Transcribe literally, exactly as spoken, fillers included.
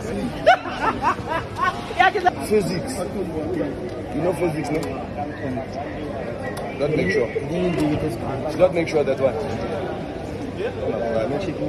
Physics. You know physics, no? Don't make sure. Don't make sure that one.